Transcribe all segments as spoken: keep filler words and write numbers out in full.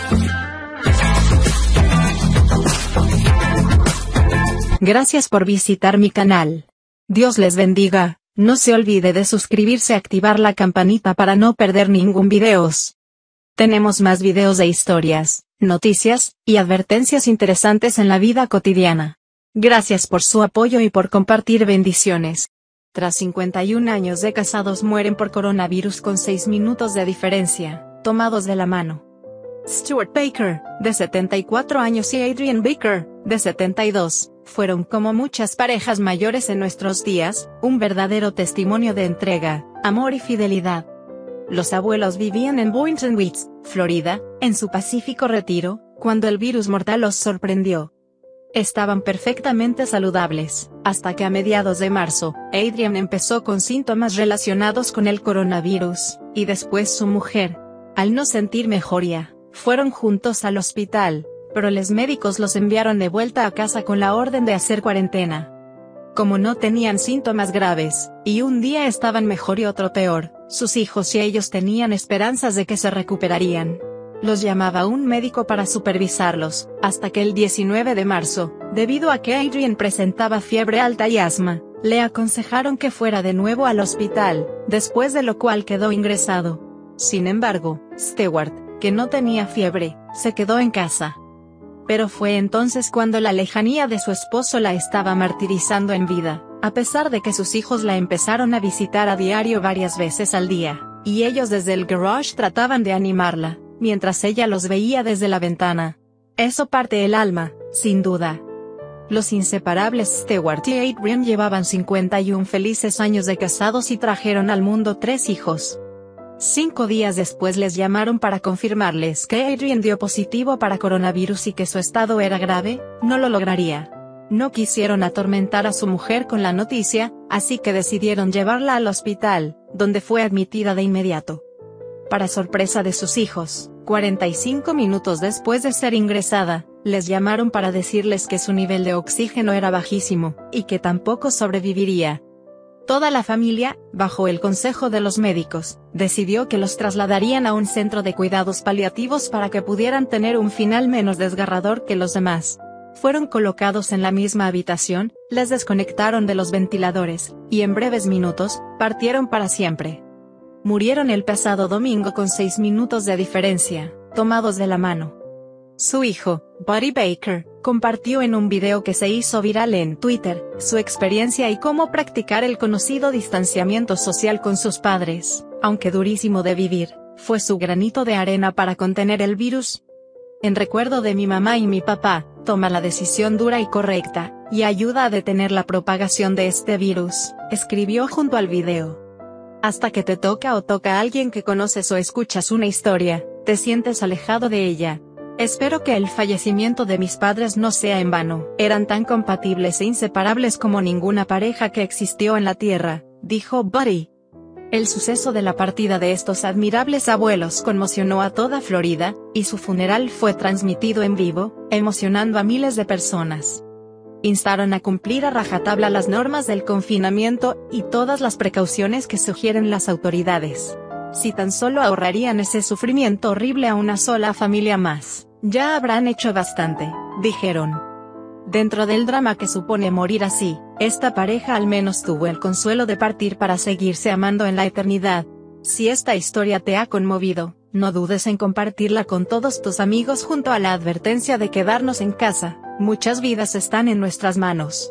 Gracias por visitar mi canal. Dios les bendiga. No se olvide de suscribirse y activar la campanita para no perder ningún videos. Tenemos más videos de historias, noticias, y advertencias interesantes en la vida cotidiana. Gracias por su apoyo y por compartir bendiciones. Tras cincuenta y un años de casados mueren por coronavirus con seis minutos de diferencia, tomados de la mano. Stuart Baker, de setenta y cuatro años y Adrian Baker, de setenta y dos, fueron como muchas parejas mayores en nuestros días, un verdadero testimonio de entrega, amor y fidelidad. Los abuelos vivían en Boynton Beach, Florida, en su pacífico retiro, cuando el virus mortal los sorprendió. Estaban perfectamente saludables, hasta que a mediados de marzo, Adrian empezó con síntomas relacionados con el coronavirus, y después su mujer. Al no sentir mejoría, fueron juntos al hospital, pero los médicos los enviaron de vuelta a casa con la orden de hacer cuarentena. Como no tenían síntomas graves, y un día estaban mejor y otro peor, sus hijos y ellos tenían esperanzas de que se recuperarían. Los llamaba un médico para supervisarlos, hasta que el diecinueve de marzo, debido a que Adrian presentaba fiebre alta y asma, le aconsejaron que fuera de nuevo al hospital, después de lo cual quedó ingresado. Sin embargo, Stewart, que no tenía fiebre, se quedó en casa. Pero fue entonces cuando la lejanía de su esposo la estaba martirizando en vida, a pesar de que sus hijos la empezaron a visitar a diario varias veces al día, y ellos desde el garage trataban de animarla, mientras ella los veía desde la ventana. Eso parte el alma, sin duda. Los inseparables Stewart y Adrian llevaban cincuenta y un felices años de casados y trajeron al mundo tres hijos. Cinco días después les llamaron para confirmarles que Adrian dio positivo para coronavirus y que su estado era grave, no lo lograría. No quisieron atormentar a su mujer con la noticia, así que decidieron llevarla al hospital, donde fue admitida de inmediato. Para sorpresa de sus hijos, cuarenta y cinco minutos después de ser ingresada, les llamaron para decirles que su nivel de oxígeno era bajísimo, y que tampoco sobreviviría. Toda la familia, bajo el consejo de los médicos, decidió que los trasladarían a un centro de cuidados paliativos para que pudieran tener un final menos desgarrador que los demás. Fueron colocados en la misma habitación, les desconectaron de los ventiladores, y en breves minutos, partieron para siempre. Murieron el pasado domingo con seis minutos de diferencia, tomados de la mano. Su hijo, Buddy Baker, compartió en un video que se hizo viral en Twitter, su experiencia y cómo practicar el conocido distanciamiento social con sus padres, aunque durísimo de vivir, fue su granito de arena para contener el virus. En recuerdo de mi mamá y mi papá, toma la decisión dura y correcta, y ayuda a detener la propagación de este virus, escribió junto al video. Hasta que te toca o toca a alguien que conoces o escuchas una historia, te sientes alejado de ella. Espero que el fallecimiento de mis padres no sea en vano. Eran tan compatibles e inseparables como ninguna pareja que existió en la tierra, dijo Buddy. El suceso de la partida de estos admirables abuelos conmocionó a toda Florida, y su funeral fue transmitido en vivo, emocionando a miles de personas. Instaron a cumplir a rajatabla las normas del confinamiento y todas las precauciones que sugieren las autoridades. Si tan solo ahorrarían ese sufrimiento horrible a una sola familia más, ya habrán hecho bastante, dijeron. Dentro del drama que supone morir así, esta pareja al menos tuvo el consuelo de partir para seguirse amando en la eternidad. Si esta historia te ha conmovido, no dudes en compartirla con todos tus amigos junto a la advertencia de quedarnos en casa. Muchas vidas están en nuestras manos.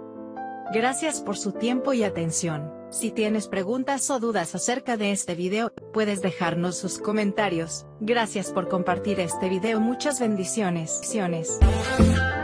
Gracias por su tiempo y atención. Si tienes preguntas o dudas acerca de este video, puedes dejarnos sus comentarios. Gracias por compartir este video. Muchas bendiciones.